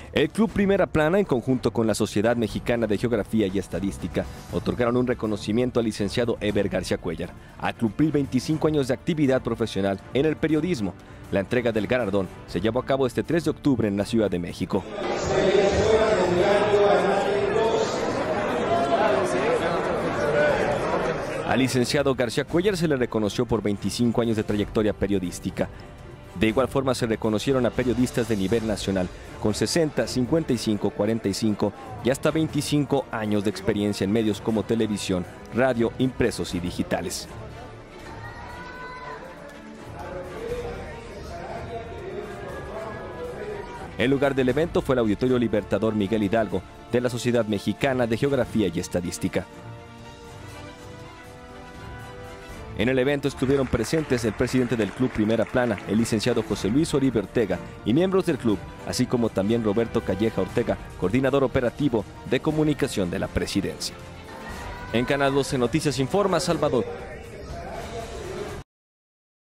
El Club Primera Plana, en conjunto con la Sociedad Mexicana de Geografía y Estadística, otorgaron un reconocimiento al licenciado Eber García Cuéllar, a cumplir 25 años de actividad profesional en el periodismo. La entrega del galardón se llevó a cabo este 3 de octubre en la Ciudad de México. Al licenciado García Cuéllar se le reconoció por 25 años de trayectoria periodística. De igual forma se reconocieron a periodistas de nivel nacional con 60, 55, 45 y hasta 25 años de experiencia en medios como televisión, radio, impresos y digitales. El lugar del evento fue el Auditorio Libertador Miguel Hidalgo de la Sociedad Mexicana de Geografía y Estadística. En el evento estuvieron presentes el presidente del Club Primera Plana, el licenciado José Luis Oribe Ortega, y miembros del club, así como también Roberto Calleja Ortega, coordinador operativo de comunicación de la presidencia. En Canal 12 Noticias informa Salvador